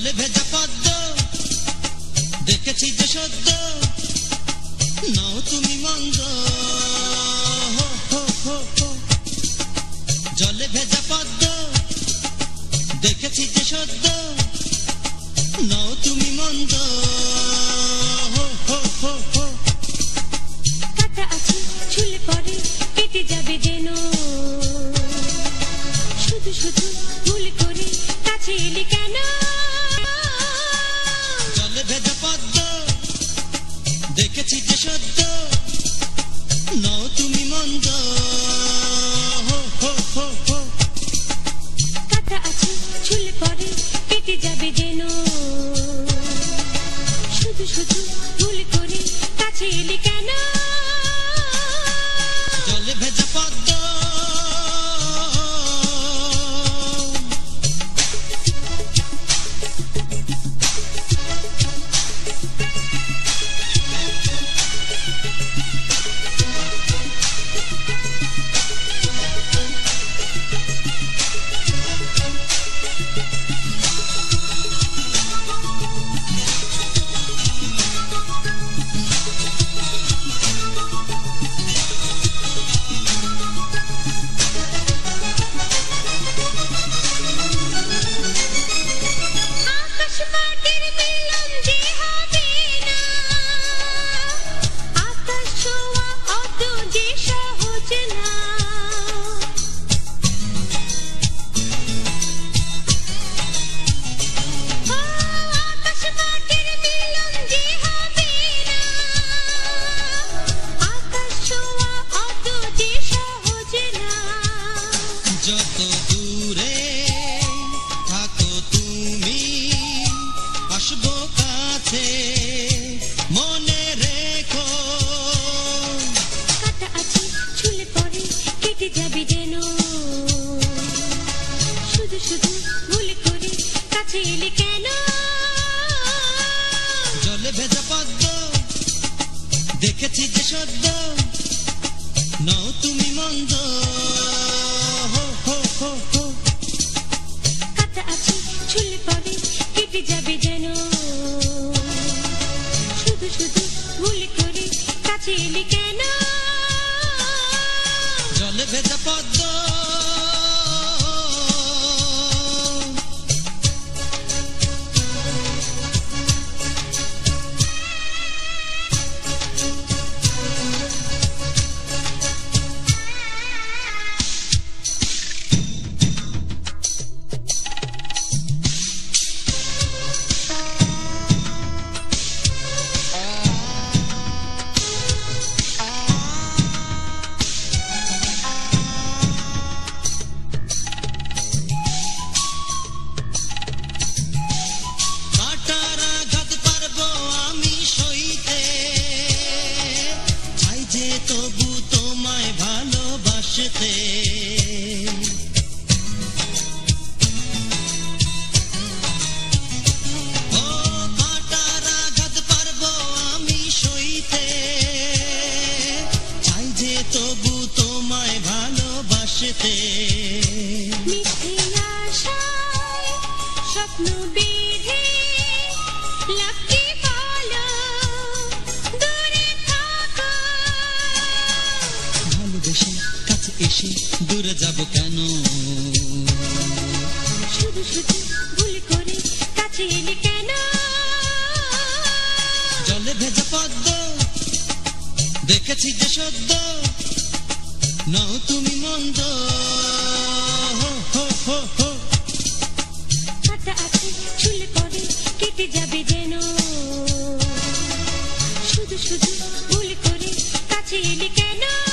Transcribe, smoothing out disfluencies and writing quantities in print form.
জলে ভেজা পদ্ম দেখেছি যে সদ্য নাও তুমি মন্দ জলে ভেজা পদ্ম দেখেছি যে সদ্য নাও তুমি মন্দ কাটা আছে ছুলে পরে কেটে যাবে যেন শুধু শুধু ভুল করে কাছে এলি কেন জলে ভেজা পদ্ম দেখেছি যে সদ্য নাও তুমি মন্দ কাটা আছে ছুলে পরে কেটে যাবে যেন শুধু শুধু ভুল করে কাছে এলি কেন জলে ভেজা পদ্ম যত দূরে থাকো তুমি আসবো কাছে মনে রেখো কাটা আছে ছুলে পরে কেটে যাবে যেন শুধু শুধু ভুল করে কাছে এলি কেন জলে ভেজা পদ্ম দেখেছি যে সদ্য নাও তুমি মন্দ কাটা আছে ছুলে পরে কেটে যাবে যেন শুধু শুধু ভুল করে কাছে এলি কেন জলে ভেজা পদ্ম তবু তোমায় ভালোবাসতে ও কাটার আঘাত পারবো আমি সইতে চাই যে তবু তোমায় ভালোবাসতে মিথ্যে আশায় স্বপ্ন বেঁধে লাফকে বলো দূরে থাকো ভালোবেসে কাছে এসে দূরে যাব কেন শুধু শুধু ভুল করে কাছে এলি কেন জলে ভেজা পদ্ম দেখেছি যে সদ্য নাও তুমি মন্দ কাটা আছে ছুলে পরে কেটে যাবে যেন শুধু শুধু ভুল করে কাছে এলি কেন